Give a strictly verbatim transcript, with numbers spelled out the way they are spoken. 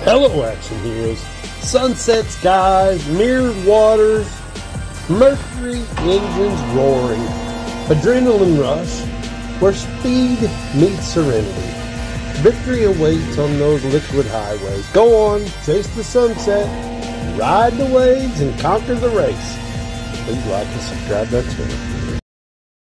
Hello, Action Heroes. Sunset skies, mirrored waters, Mercury engines roaring, adrenaline rush, where speed meets serenity. Victory awaits on those liquid highways. Go on, chase the sunset, ride the waves, and conquer the race. Please like and subscribe. That's it.